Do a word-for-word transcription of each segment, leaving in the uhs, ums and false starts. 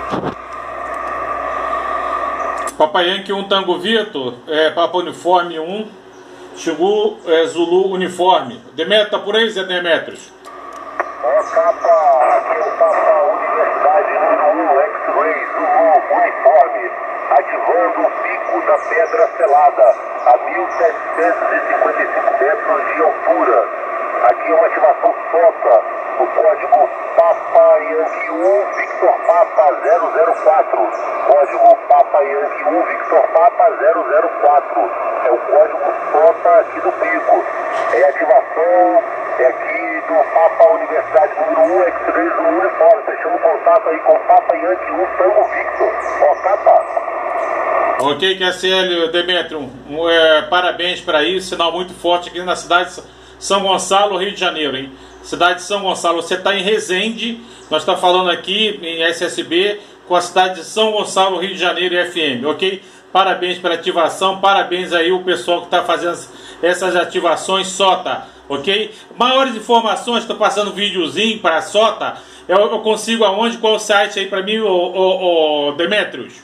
Papai Yankee um Tango Vitor, é, Papa Uniforme um, Xingu é, Zulu Uniforme. Demetrio, tá por aí, Zé Demetrios? É, Papa, aqui é o Papa Universidade número um, X-Ray Zulu Uniforme, ativando o pico da Pedra Selada, a mil setecentos e cinquenta e cinco metros de altura. Aqui é uma ativação SOTA, o código Papa Yankee um Victor Papa zero zero quatro. Código Papa Yankee um Victor Papa zero zero quatro. É o código SOTA aqui do pico. É ativação, é aqui do Papa Universidade número um, X-Ray Zulu Uniforme. Fechando contato aí com o Papa Yankee um Tango Victor. Ó, Papa. Ok, Q S L, Demetrio, um, é, parabéns para isso, sinal muito forte aqui na cidade de São Gonçalo, Rio de Janeiro, hein? Cidade de São Gonçalo, você está em Resende, nós estamos falando aqui em S S B com a cidade de São Gonçalo, Rio de Janeiro e F M, ok? Parabéns pela ativação, parabéns aí o pessoal que está fazendo essas ativações SOTA, ok? Maiores informações, estou passando um videozinho para a SOTA, eu, eu consigo aonde, qual o site aí para mim, o, o, o Demetrios?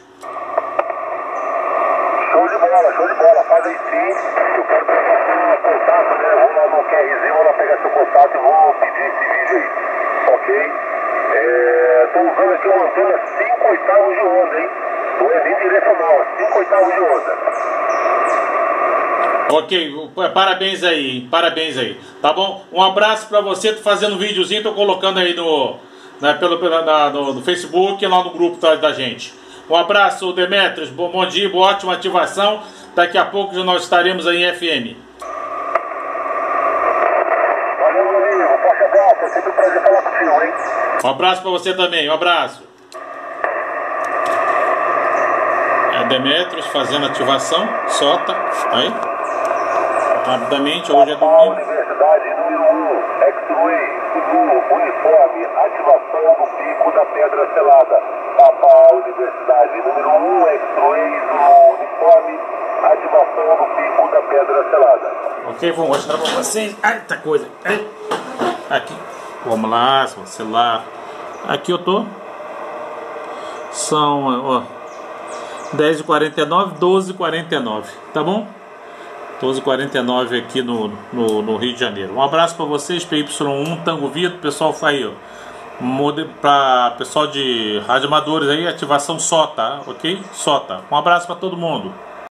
Show de bola, show de bola, faz aí sim. Eu quero pegar seu contato, né? Vou lá no QRzinho, vou lá pegar seu contato e vou pedir esse vídeo aí, ok? Estou é, usando aqui uma antena cinco oitavos de onda, hein? Não é nem direcional, é cinco oitavos de onda. Ok, parabéns aí, parabéns aí, tá bom? Um abraço pra você, tô fazendo um videozinho, tô colocando aí no, né, pelo, pelo, na, no, no Facebook e lá no grupo da, da gente. Um abraço, Demetrios, bom, bom dia, boa ótima ativação, daqui a pouco nós estaremos aí em F M. Valeu, meu amigo, forte abraço, é sempre um prazer falar contigo, hein? Um abraço pra você também, um abraço. É Demetrios fazendo ativação, SOTA, aí. Rapidamente, hoje é domingo. Universidade número um, X-Ray, Zulu, Uniforme, ativação do pico da Pedra Selada. Papa Universidade número um, X-Ray, Zulu, Uniforme, ativação do pico da Pedra Selada. Ok, vou mostrar pra vocês. Eita coisa. Aqui, vamos lá, celular. Aqui eu tô. São, ó, dez e quarenta e nove, doze e quarenta e nove, tá bom? doze e quarenta e nove aqui no, no, no Rio de Janeiro. Um abraço para vocês, P Y um Tango Vitor, pessoal aí, ó. Para pessoal de rádio amadores aí, ativação SOTA, ok? SOTA. Um abraço para todo mundo.